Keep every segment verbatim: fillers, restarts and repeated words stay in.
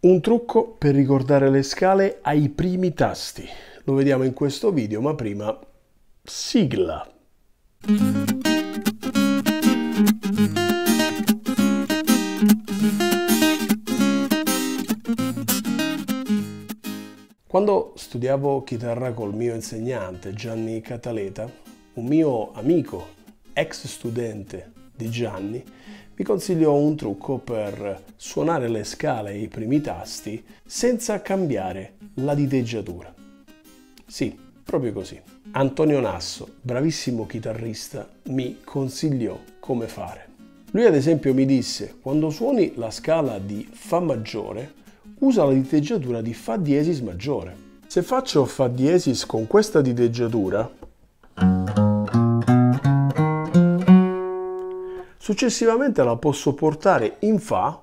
Un trucco per ricordare le scale ai primi tasti. Lo vediamo in questo video, ma prima sigla. Quando studiavo chitarra col mio insegnante Gianni Cataleta, un mio amico, ex studente di Gianni, mi consigliò un trucco per suonare le scale ai primi tasti senza cambiare la diteggiatura. Sì, proprio così. Antonio Nasso, bravissimo chitarrista, mi consigliò come fare. Lui ad esempio mi disse: quando suoni la scala di Fa maggiore, usa la diteggiatura di Fa diesis maggiore. Se faccio Fa diesis con questa diteggiatura, successivamente la posso portare in Fa,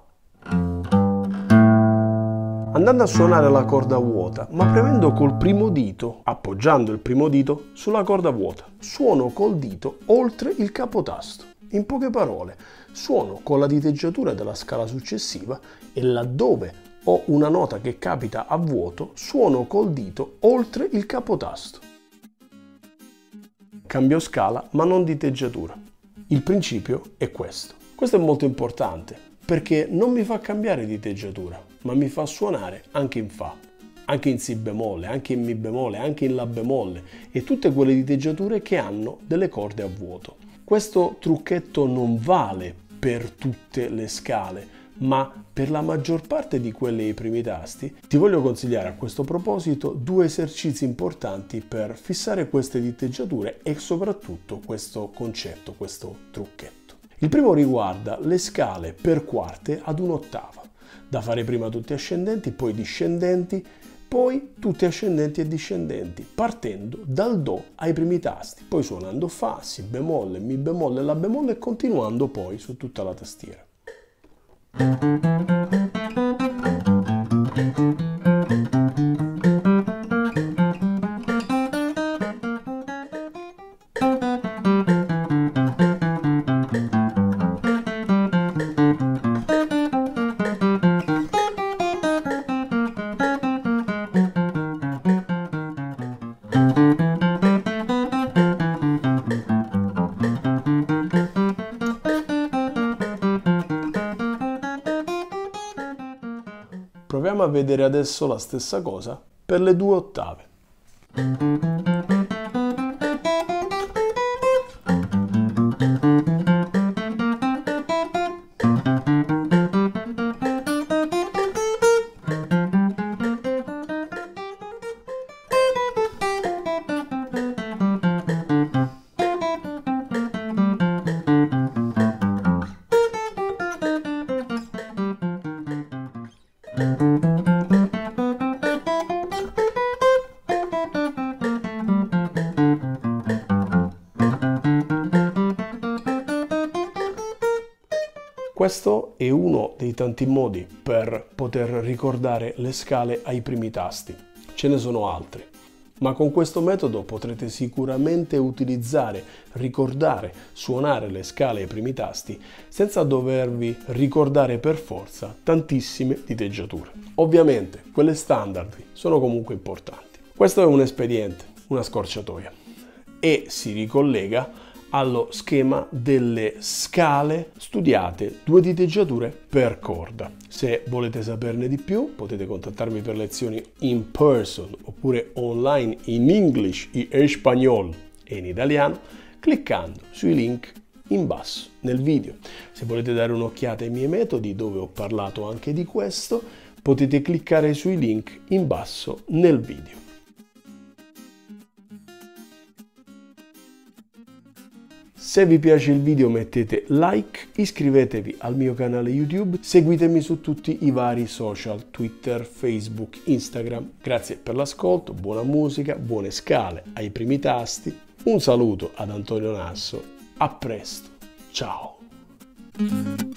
andando a suonare la corda vuota, ma premendo col primo dito, appoggiando il primo dito sulla corda vuota. Suono col dito oltre il capotasto. In poche parole, suono con la diteggiatura della scala successiva e laddove ho una nota che capita a vuoto, suono col dito oltre il capotasto. Cambio scala, ma non diteggiatura. Il principio è questo. Questo è molto importante perché non mi fa cambiare diteggiatura, ma mi fa suonare anche in Fa, anche in Si bemolle, anche in Mi bemolle, anche in La bemolle e tutte quelle diteggiature che hanno delle corde a vuoto. Questo trucchetto non vale per tutte le scale, ma per la maggior parte di quelle ai primi tasti. Ti voglio consigliare a questo proposito due esercizi importanti per fissare queste diteggiature e soprattutto questo concetto, questo trucchetto. Il primo riguarda le scale per quarte ad un'ottava, da fare prima tutte ascendenti, poi discendenti, poi tutte ascendenti e discendenti, partendo dal Do ai primi tasti, poi suonando Fa, Si bemolle, Mi bemolle, La bemolle e continuando poi su tutta la tastiera. Proviamo a vedere adesso la stessa cosa per le due ottave. Questo è uno dei tanti modi per poter ricordare le scale ai primi tasti. Ce ne sono altri, ma con questo metodo potrete sicuramente utilizzare, ricordare, suonare le scale ai primi tasti senza dovervi ricordare per forza tantissime diteggiature. Ovviamente quelle standard sono comunque importanti. Questo è un espediente, una scorciatoia, e si ricollega allo schema delle scale studiate, due diteggiature per corda. Se volete saperne di più potete contattarmi per lezioni in person oppure online in English, in espagnol e in italiano cliccando sui link in basso nel video. Se volete dare un'occhiata ai miei metodi dove ho parlato anche di questo, potete cliccare sui link in basso nel video. Se vi piace il video mettete like, iscrivetevi al mio canale YouTube, seguitemi su tutti i vari social, Twitter, Facebook, Instagram. Grazie per l'ascolto, buona musica, buone scale ai primi tasti. Un saluto ad Antonio Nasso, a presto, ciao!